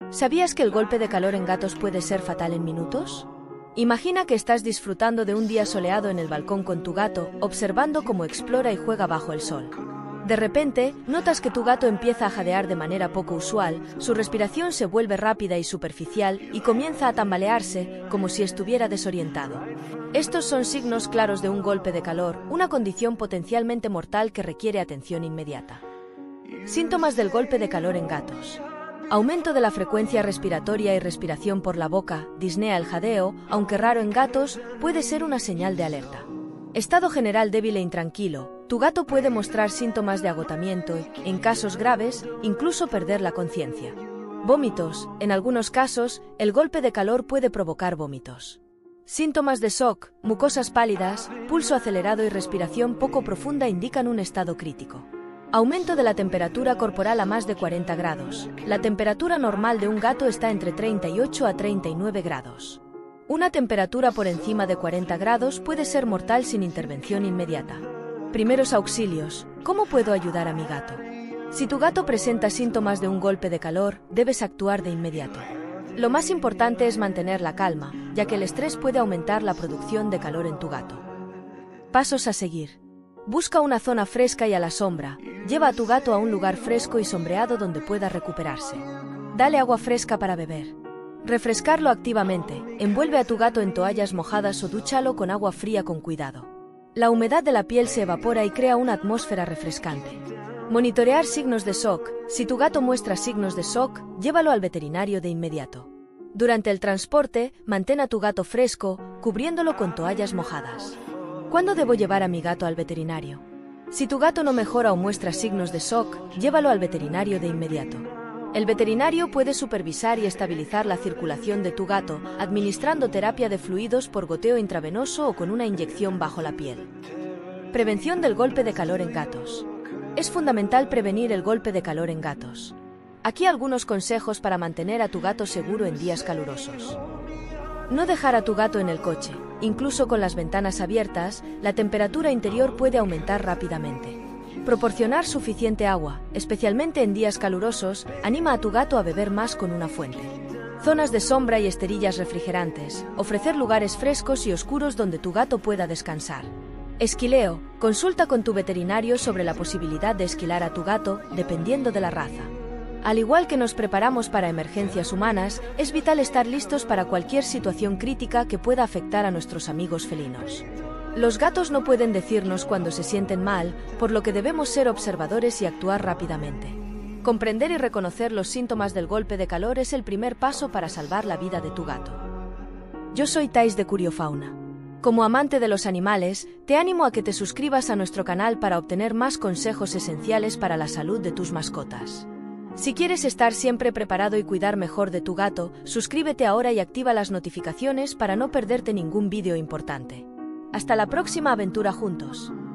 ¿Sabías que el golpe de calor en gatos puede ser fatal en minutos? Imagina que estás disfrutando de un día soleado en el balcón con tu gato, observando cómo explora y juega bajo el sol. De repente, notas que tu gato empieza a jadear de manera poco usual, su respiración se vuelve rápida y superficial y comienza a tambalearse, como si estuviera desorientado. Estos son signos claros de un golpe de calor, una condición potencialmente mortal que requiere atención inmediata. Síntomas del golpe de calor en gatos. Aumento de la frecuencia respiratoria y respiración por la boca, disnea. El jadeo, aunque raro en gatos, puede ser una señal de alerta. Estado general débil e intranquilo. Tu gato puede mostrar síntomas de agotamiento y, en casos graves, incluso perder la conciencia. Vómitos. En algunos casos, el golpe de calor puede provocar vómitos. Síntomas de shock, mucosas pálidas, pulso acelerado y respiración poco profunda indican un estado crítico. Aumento de la temperatura corporal a más de 40 grados. La temperatura normal de un gato está entre 38 a 39 grados. Una temperatura por encima de 40 grados puede ser mortal sin intervención inmediata. Primeros auxilios. ¿Cómo puedo ayudar a mi gato? Si tu gato presenta síntomas de un golpe de calor, debes actuar de inmediato. Lo más importante es mantener la calma, ya que el estrés puede aumentar la producción de calor en tu gato. Pasos a seguir. Busca una zona fresca y a la sombra. Lleva a tu gato a un lugar fresco y sombreado donde pueda recuperarse. Dale agua fresca para beber. Refrescarlo activamente. Envuelve a tu gato en toallas mojadas o dúchalo con agua fría con cuidado. La humedad de la piel se evapora y crea una atmósfera refrescante. Monitorear signos de shock. Si tu gato muestra signos de shock, llévalo al veterinario de inmediato. Durante el transporte, mantén a tu gato fresco, cubriéndolo con toallas mojadas. ¿Cuándo debo llevar a mi gato al veterinario? Si tu gato no mejora o muestra signos de shock, llévalo al veterinario de inmediato. El veterinario puede supervisar y estabilizar la circulación de tu gato, administrando terapia de fluidos por goteo intravenoso o con una inyección bajo la piel. Prevención del golpe de calor en gatos. Es fundamental prevenir el golpe de calor en gatos. Aquí algunos consejos para mantener a tu gato seguro en días calurosos. No dejar a tu gato en el coche. Incluso con las ventanas abiertas, la temperatura interior puede aumentar rápidamente. Proporcionar suficiente agua, especialmente en días calurosos, anima a tu gato a beber más con una fuente. Zonas de sombra y esterillas refrigerantes. Ofrecer lugares frescos y oscuros donde tu gato pueda descansar. Esquileo. Consulta con tu veterinario sobre la posibilidad de esquilar a tu gato, dependiendo de la raza. Al igual que nos preparamos para emergencias humanas, es vital estar listos para cualquier situación crítica que pueda afectar a nuestros amigos felinos. Los gatos no pueden decirnos cuando se sienten mal, por lo que debemos ser observadores y actuar rápidamente. Comprender y reconocer los síntomas del golpe de calor es el primer paso para salvar la vida de tu gato. Yo soy Thais de Curiofauna. Como amante de los animales, te animo a que te suscribas a nuestro canal para obtener más consejos esenciales para la salud de tus mascotas. Si quieres estar siempre preparado y cuidar mejor de tu gato, suscríbete ahora y activa las notificaciones para no perderte ningún vídeo importante. Hasta la próxima aventura juntos.